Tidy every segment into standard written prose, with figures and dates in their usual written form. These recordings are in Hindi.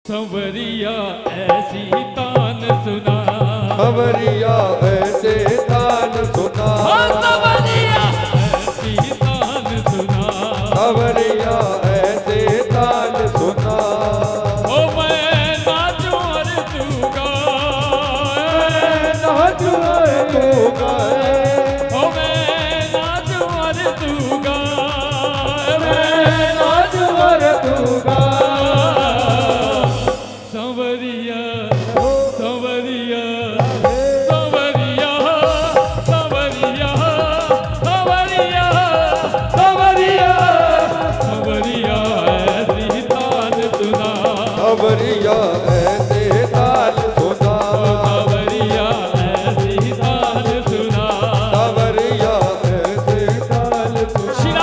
संवरिया ऐसी तान सुना, संवरिया ऐसे तान सुना, संवरिया ऐसी तान सुना, संवरिया ऐसे तान सुना। ओ मैं नाचूं और तू गाए, नाचूं और तू गाए, ओ मैं नाचूं और तू गाए, मैं नाचूं और तू गाए। संवरिया संवरिया संवरिया संवरिया संवरिया संवरिया संवरिया ऐसी तान सुना, संवरिया ऐसे तान सुना, संवरिया ऐसी तान सुना, संवरिया ऐसे तान सुना।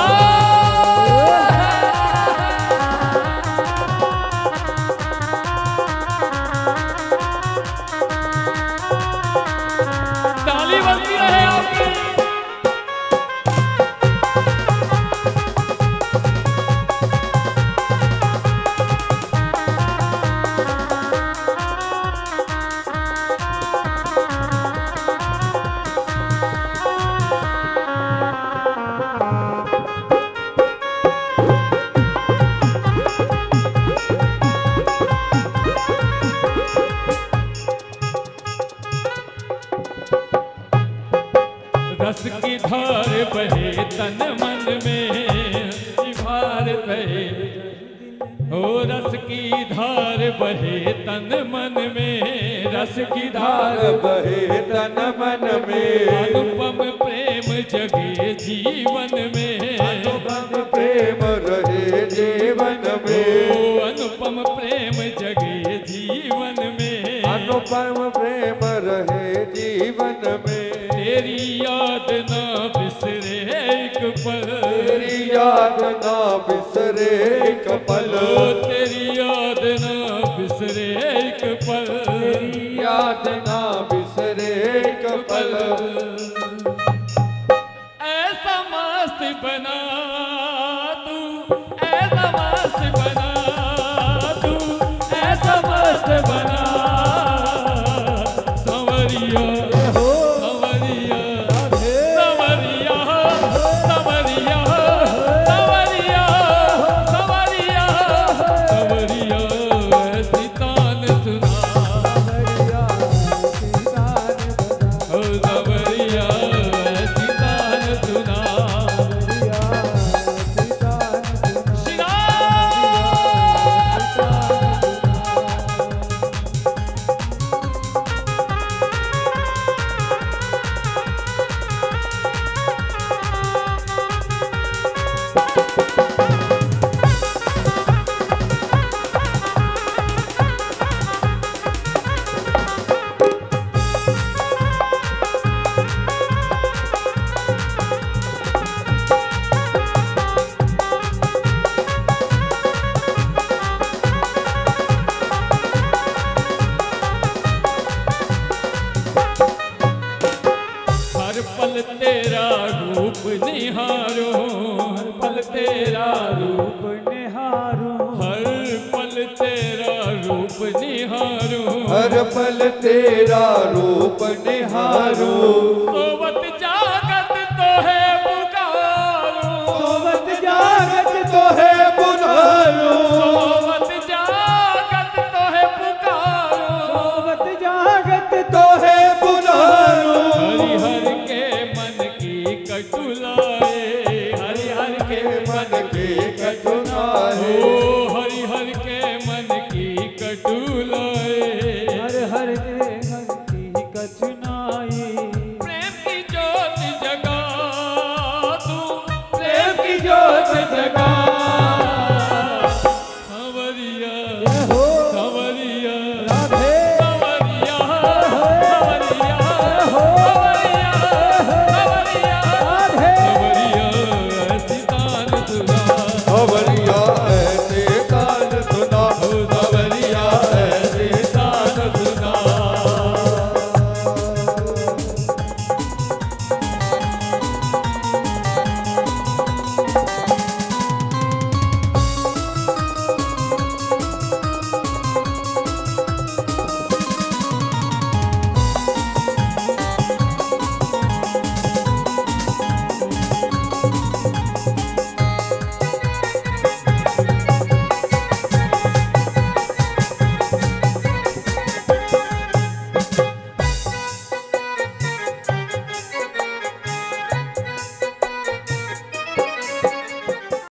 ताली बजती रहे आपकी। रस की धार बहे तन मन में, भार बहे ओ रस की धार बहे तन मन में, रस की धार बहे तन मन में, अनुपम प्रेम जगे जीवन में, अनुपम प्रेम रहे जीवन में, ओ अनुपम प्रेम जगे जीवन में, अनुपम प्रेम रहे जीवन में। तेरी याद ना बिसरे एक पल, तेरी याद ना बिसरे एक पल, ओ तेरी याद ना बिसरे एक पल, तेरी याद ना बिसरे एक पल। ऐसा मस्त बना तू, ऐसा मस्त बना तू, ऐसा मस्त बना संवरिया संवरिया संवरिया संवरिया संवरिया संवरिया संवरिया ऐसी तान सुना, ओ संवरिया ऐसी तान सुना। हर पल तेरा रूप निहारो, हर पल तेरा रूप निहारो, हर पल तेरा रूप निहारो, हर पल तेरा रूप निहारो,